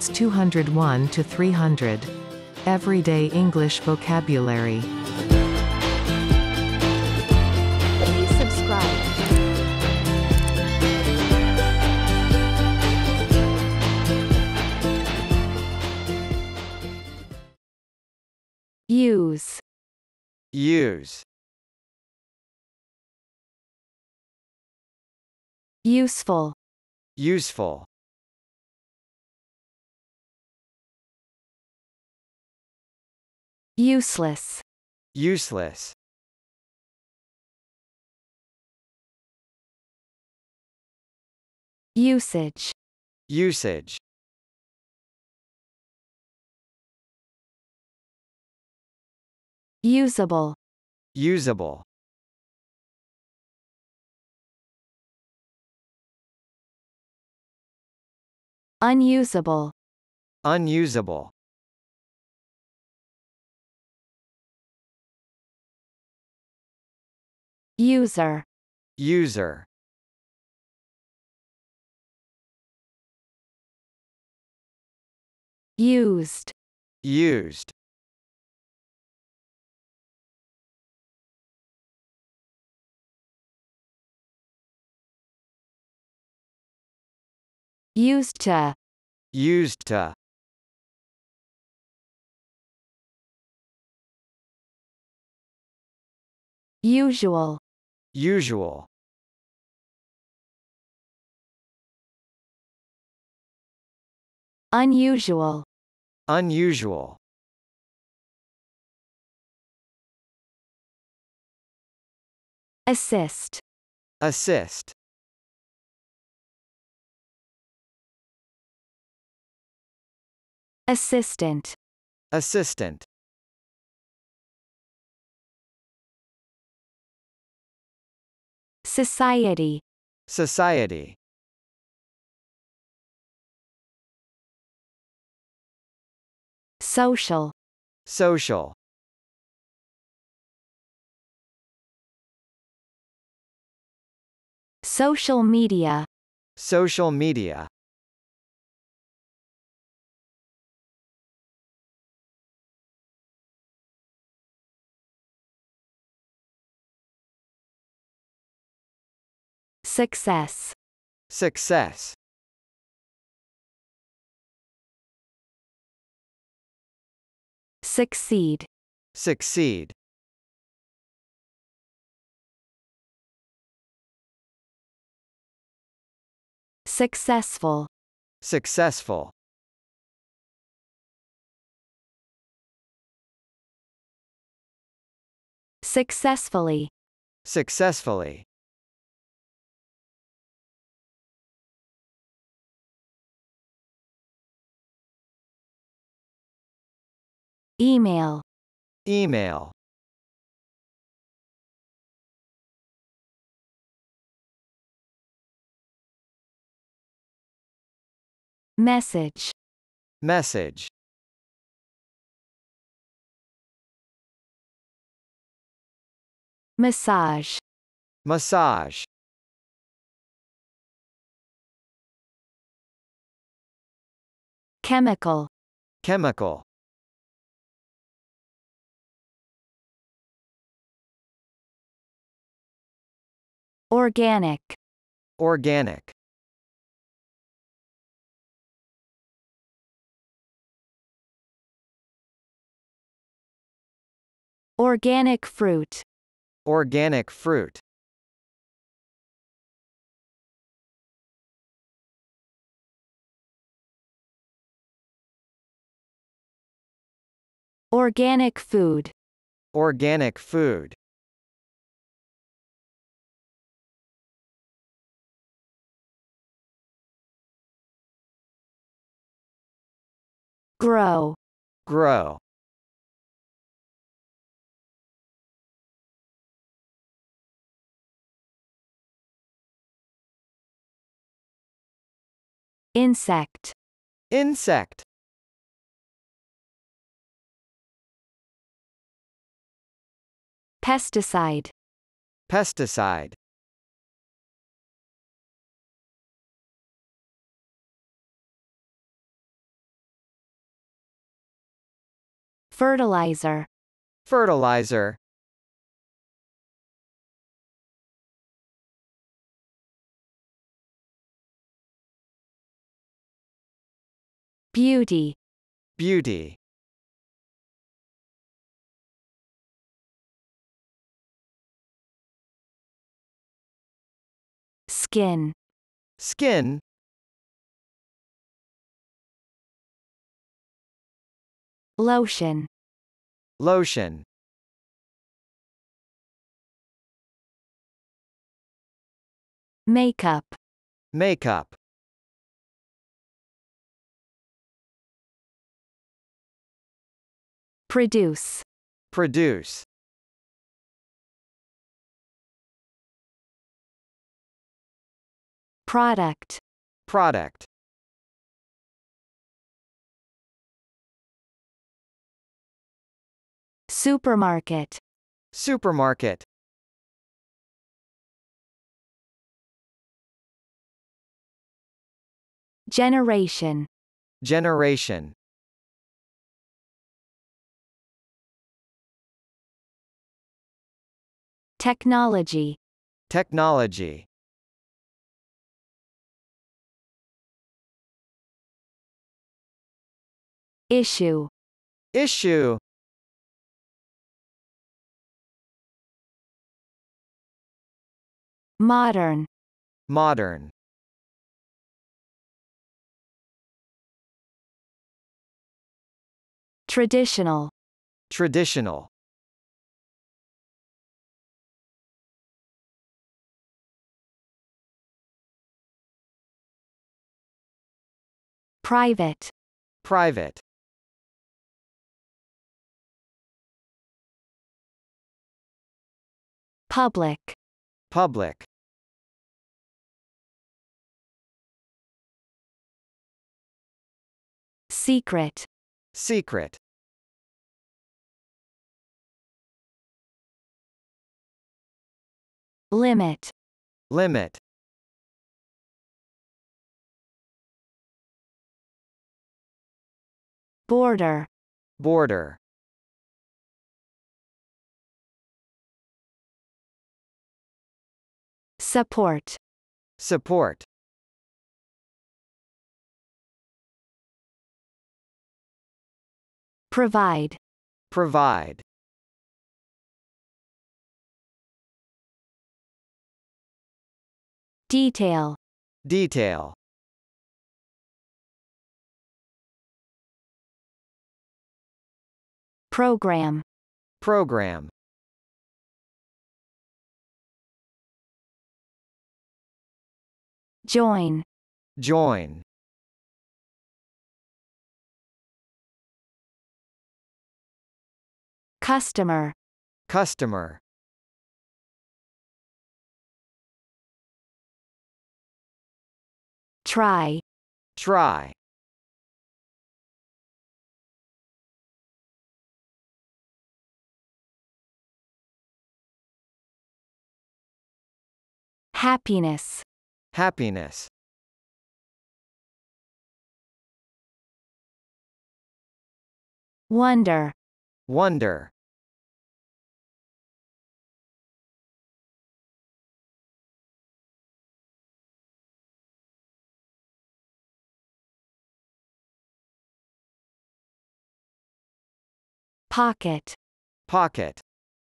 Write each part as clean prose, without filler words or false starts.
Words 201 to 300. Everyday English vocabulary. Please subscribe. Use. Use. Useful. Useful. Useless. Useless. Usage. Usage. Usable. Usable. Unusable. Unusable. User. User. Used. Used. Used to. Used to. Usual. Usual. Unusual. Unusual. Assist. Assist. Assistant. Assistant. Society. Society. Social. Social. Social media. Social media. Success. Success. Succeed. Succeed. Successful. Successful. Successfully. Successfully. Email. Email. Message. Message. Massage. Massage. Chemical. Chemical. Organic. Organic. Organic fruit. Organic fruit. Organic food. Organic food. Grow. Grow. Insect. Insect. Pesticide. Pesticide. Fertilizer. Fertilizer. Beauty. Beauty. Skin. Skin. Lotion. Lotion. Makeup. Makeup. Produce. Produce. Product. Product. Supermarket. Supermarket. Generation. Generation. Technology. Technology. Issue. Issue. Modern. Modern. Traditional. Traditional. Private. Private. Public. Public. Secret. Secret. Limit. Limit. Border. Border. Support. Support. Provide. Provide. Detail. Detail. Program. Program. Join. Join. Customer. Customer. Try. Try. Happiness. Happiness. Wonder. Wonder. Pocket. Pocket.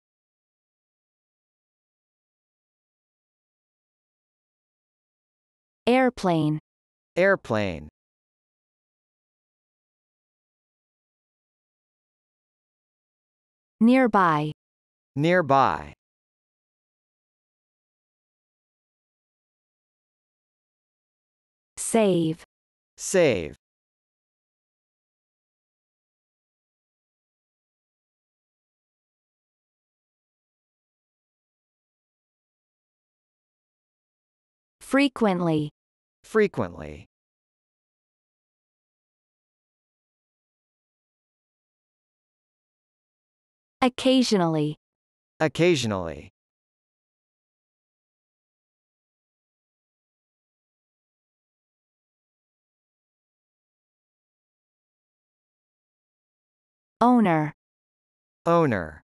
Airplane. Airplane. Nearby. Nearby. Save. Save. Frequently. Frequently. Occasionally. Occasionally. Owner. Owner.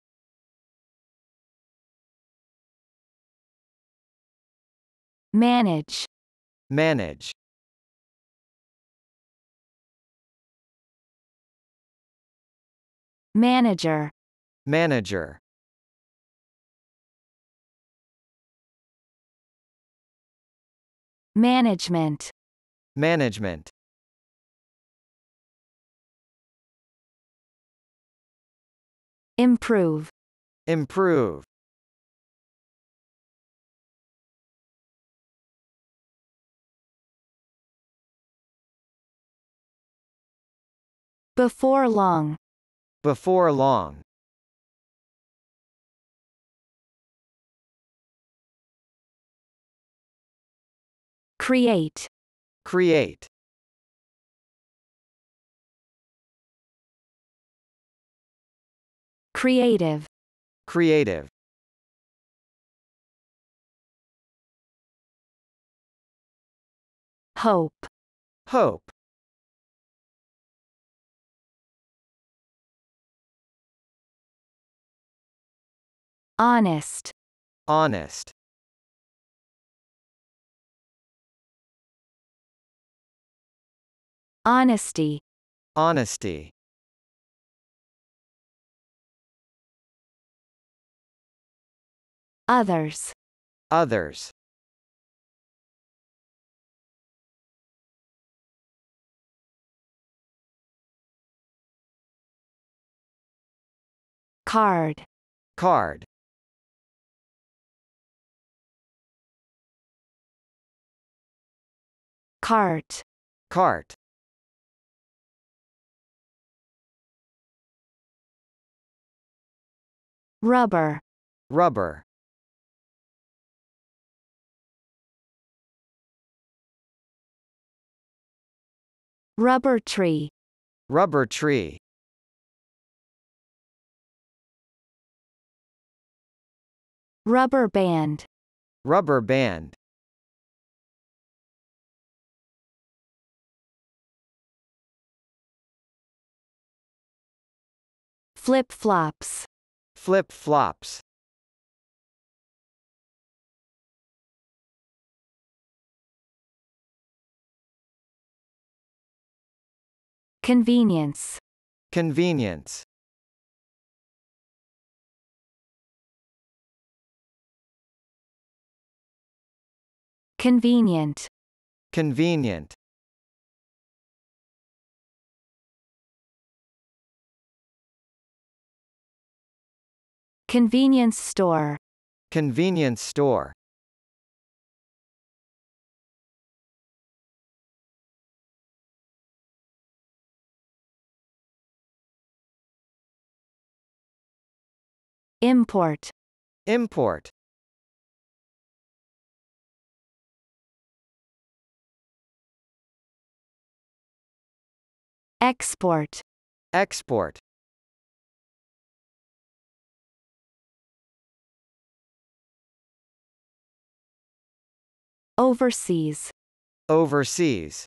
Manage. Manage. Manager. Manager. Management. Management. Improve. Improve. Before long. Before long. Create. Create. Creative. Creative. Hope. Hope. Honest. Honest. Honesty. Honesty. Others. Others. Card. Card. Cart. Cart. Rubber. Rubber. Rubber tree. Rubber tree. Rubber band. Rubber band. Flip-flops. Flip-flops. Convenience. Convenience. Convenient. Convenient. Convenience store. Convenience store. Import. Import. Export. Export. Overseas. Overseas.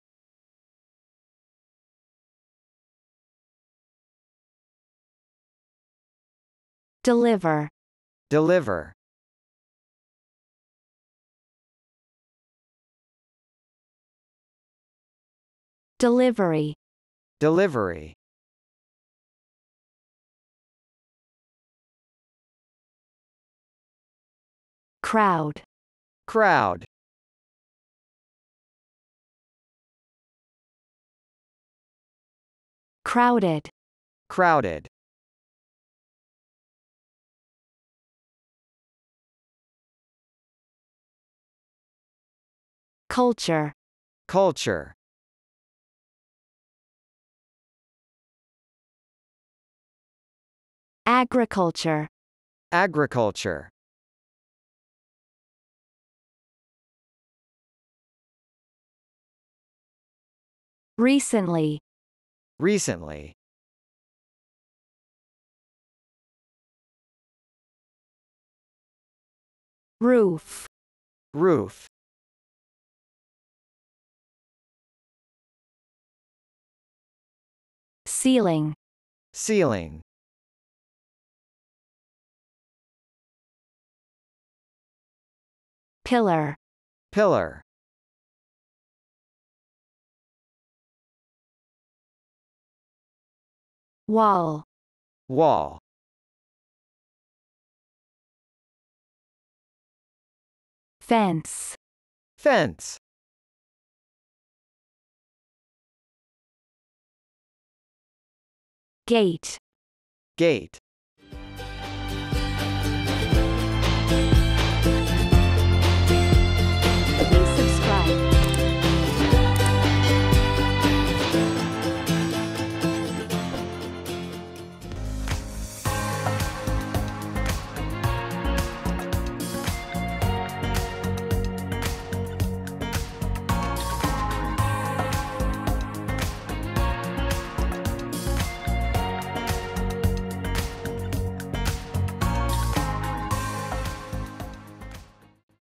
Deliver. Deliver. Delivery. Delivery. Crowd. Crowd. Crowded. Crowded. Culture. Culture. Agriculture. Agriculture. Recently. Recently. Roof. Roof. Ceiling. Ceiling. Pillar. Pillar. Wall. Wall. Fence. Fence. Gate. Gate.